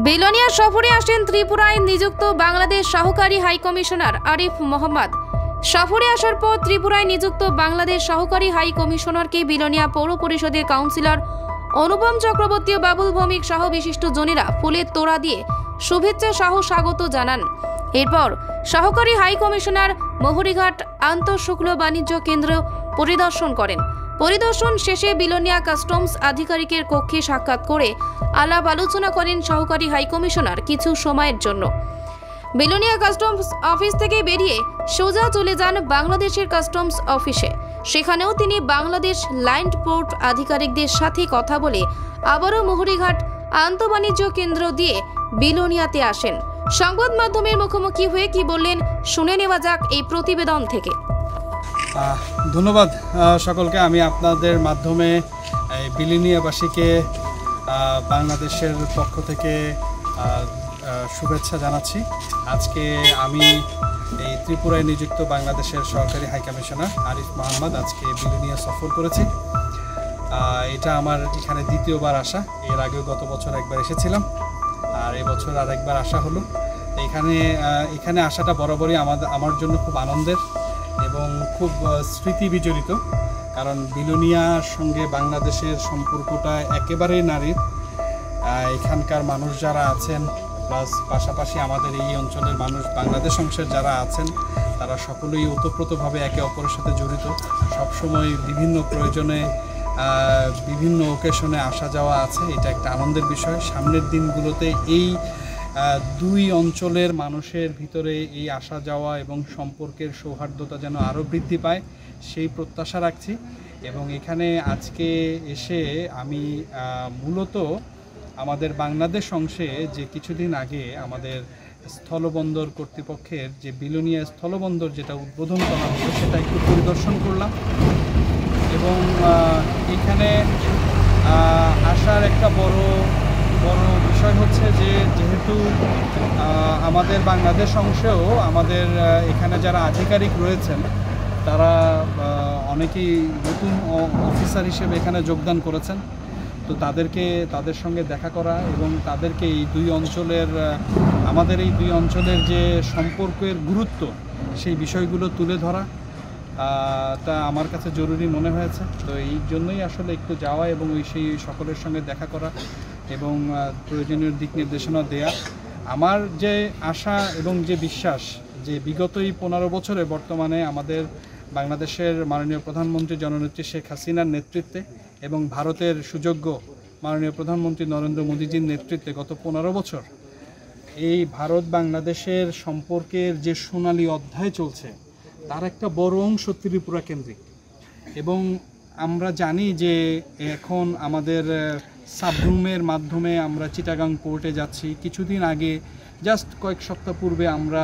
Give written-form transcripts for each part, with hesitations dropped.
বিলোনিয়া সফরে আসেন ত্রিপুরায় নিযুক্ত বাংলাদেশ সহকারী হাইকমিশনার আরিফ মোহাম্মদ। সফরে আসার পর ত্রিপুরায় নিযুক্ত বাংলাদেশ সহকারী হাই কমিশনারকে বিলোনিয়া পৌর পরিষদের কাউন্সিলর অনুপম চক্রবর্তী ও বাবুল ভৌমিক সহ বিশিষ্ট জনেরা ফুলের তোড়া দিয়ে শুভেচ্ছা সহ স্বাগত জানান। এরপর সহকারী হাই কমিশনার মহুরিঘাট আন্তঃশুল্ক বাণিজ্য কেন্দ্র পরিদর্শন করেন। পরিদর্শন শেষে বিলোনিয়া কাস্টমস আধিকারিকের কক্ষে সাক্ষাৎ করে আলাপ আলোচনা করেন সহকারী হাই কমিশনার কিছু সময়ের জন্য। বিলোনিয়া কাস্টমস অফিস থেকে বেরিয়ে সোজা চলে যান বাংলাদেশের কাস্টমস অফিসে। সেখানেও তিনি বাংলাদেশ ল্যান্ড পোর্ট আধিকারিকদের সাথে কথা বলে আবারও মহুরিঘাট আন্তঃবাণিজ্য কেন্দ্র দিয়ে বিলোনিয়াতে আসেন। সংবাদ মাধ্যমের মুখোমুখি হয়ে কি বললেন শুনে নেওয়া যাক এই প্রতিবেদন থেকে। ধন্যবাদ সকলকে। আমি আপনাদের মাধ্যমে বিলোনিয়াবাসীকে বাংলাদেশের পক্ষ থেকে শুভেচ্ছা জানাচ্ছি। আজকে আমি এই ত্রিপুরায় নিযুক্ত বাংলাদেশের সরকারি হাই কমিশনার আরিফ মোহাম্মদ আজকে বিলোনিয়া সফর করেছি। এটা আমার এখানে দ্বিতীয়বার আসা। এর আগেও গত বছর একবার এসেছিলাম, আর এবছর আরেকবার আসা হলো। এখানে আসাটা বরাবরই আমার জন্য খুব আনন্দের এবং খুব স্মৃতি বিজড়িত, কারণ বিলোনিয়ার সঙ্গে বাংলাদেশের সম্পর্কটা একেবারেই নারীর। এখানকার মানুষ যারা আছেন, প্লাস পাশাপাশি আমাদের এই অঞ্চলের মানুষ বাংলাদেশ অংশের যারা আছেন, তারা সকলেই ওতপ্রোতভাবে একে অপরের সাথে জড়িত। সবসময় বিভিন্ন প্রয়োজনে বিভিন্ন ওকেশনে আসা যাওয়া আছে। এটা একটা আনন্দের বিষয়। সামনের দিনগুলোতে এই দুই অঞ্চলের মানুষের ভিতরে এই আসা যাওয়া এবং সম্পর্কের সৌহার্দ্যতা যেন আরও বৃদ্ধি পায়, সেই প্রত্যাশা রাখছি। এবং এখানে আজকে এসে আমি মূলত আমাদের বাংলাদেশ অংশে যে কিছুদিন আগে আমাদের স্থলবন্দর কর্তৃপক্ষের যে বিলোনিয়া স্থলবন্দর যেটা উদ্বোধন করা হলো, সেটা একটু পরিদর্শন করলাম। এবং এখানে আসার একটা বড় বিষয় হচ্ছে যে যেহেতু আমাদের বাংলাদেশ অংশেও আমাদের এখানে যারা আধিকারিক রয়েছেন, তারা অনেকেই নতুন অফিসার হিসেবে এখানে যোগদান করেছেন। তো তাদের সঙ্গে দেখা করা এবং তাদেরকে এই আমাদের এই দুই অঞ্চলের যে সম্পর্কের গুরুত্ব, সেই বিষয়গুলো তুলে ধরা তা আমার কাছে জরুরি মনে হয়েছে। তো এই জন্যই আসলে একটু যাওয়া এবং সেই সকলের সঙ্গে দেখা করা এবং প্রয়োজনীয় দিক নির্দেশনা দেয়া। আমার যে আশা এবং যে বিশ্বাস যে বিগত এই 15 বছরে বর্তমানে আমাদের বাংলাদেশের মাননীয় প্রধানমন্ত্রী জননেত্রী শেখ হাসিনার নেতৃত্বে এবং ভারতের সুযোগ্য মাননীয় প্রধানমন্ত্রী নরেন্দ্র মোদীজির নেতৃত্বে গত 15 বছর এই ভারত বাংলাদেশের সম্পর্কের যে সোনালী অধ্যায় চলছে, তার একটা বড় অংশ ত্রিপুরা কেন্দ্রিক। এবং আমরা জানি যে এখন আমাদের সাবরুমের মাধ্যমে আমরা চিটাগাং পোর্টে যাচ্ছি। কিছুদিন আগে জাস্ট কয়েক সপ্তাহ পূর্বে আমরা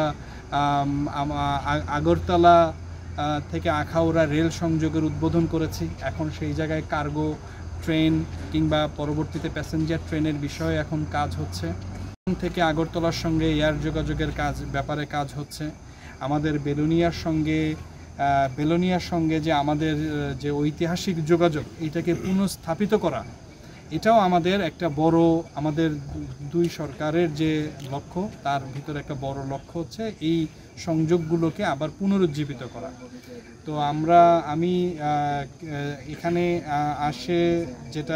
আগরতলা থেকে আখাউড়া রেল সংযোগের উদ্বোধন করেছি। এখন সেই জায়গায় কার্গো ট্রেন কিংবা পরবর্তীতে প্যাসেঞ্জার ট্রেনের বিষয়ে এখন কাজ হচ্ছে। থেকে আগরতলার সঙ্গে এয়ার যোগাযোগের ব্যাপারে কাজ হচ্ছে। আমাদের বেলোনিয়ার সঙ্গে যে আমাদের যে ঐতিহাসিক যোগাযোগ, এটাকে পুনঃস্থাপিত করা, এটাও আমাদের একটা বড়, আমাদের দুই সরকারের যে লক্ষ্য, তার ভিতরে একটা বড় লক্ষ্য হচ্ছে এই সংযোগগুলোকে আবার পুনরুজ্জীবিত করা। তো আমি এখানে যেটা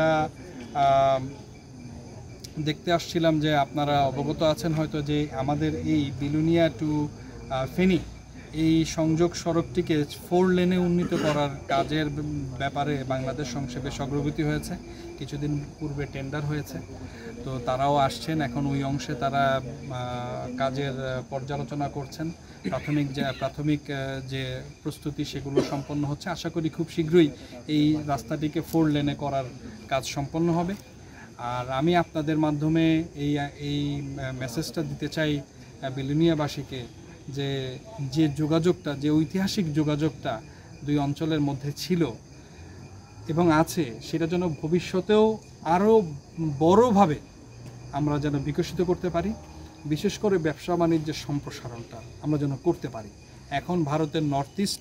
দেখতে আসছিলাম, যে আপনারা অবগত আছেন হয়তো, যে আমাদের এই বিলোনিয়া টু ফেনী এই সংযোগ সড়কটিকে 4 লেনে উন্নীত করার কাজের ব্যাপারে বাংলাদেশ অংশে বেশ অগ্রগতি হয়েছে। কিছুদিন পূর্বে টেন্ডার হয়েছে, তো তারাও আসছেন। এখন ওই অংশে তারা কাজের পর্যালোচনা করছেন। প্রাথমিক যে প্রস্তুতি, সেগুলো সম্পন্ন হচ্ছে। আশা করি খুব শীঘ্রই এই রাস্তাটিকে 4 লেনে করার কাজ সম্পন্ন হবে। আর আমি আপনাদের মাধ্যমে এই মেসেজটা দিতে চাই বিলোনিয়াবাসীকে, যে যোগাযোগটা, যে ঐতিহাসিক যোগাযোগটা দুই অঞ্চলের মধ্যে ছিল এবং আছে, সেটা যেন ভবিষ্যতেও আরও বড়ভাবে আমরা যেন বিকশিত করতে পারি। বিশেষ করে ব্যবসা বাণিজ্যের সম্প্রসারণটা আমরা যেন করতে পারি। এখন ভারতের নর্থ ইস্ট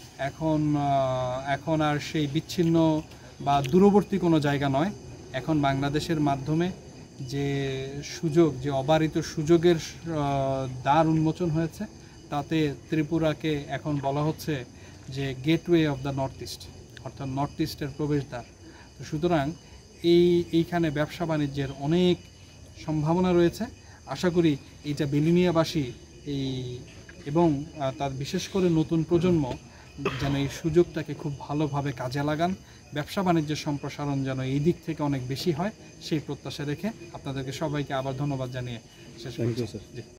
এখন আর সেই বিচ্ছিন্ন বা দূরবর্তী কোনো জায়গা নয়। এখন বাংলাদেশের মাধ্যমে যে সুযোগ, যে অবারিত সুযোগের দ্বার উন্মোচন হয়েছে, তাতে ত্রিপুরাকে এখন বলা হচ্ছে যে gateway of the North East, অর্থাৎ নর্থ ইস্টের প্রবেশদ্বার। তো সুতরাং এইখানে ব্যবসা বাণিজ্যের অনেক সম্ভাবনা রয়েছে। আশা করি এইটা বিলোনিয়াবাসী এবং তার বিশেষ করে নতুন প্রজন্ম যেন এই সুযোগটাকে খুব ভালোভাবে কাজে লাগান, ব্যবসা বাণিজ্যের সম্প্রসারণ যেন এই দিক থেকে অনেক বেশি হয়, সেই প্রত্যাশা রেখে আপনাদেরকে সবাইকে আবার ধন্যবাদ জানিয়ে শেষ করছি।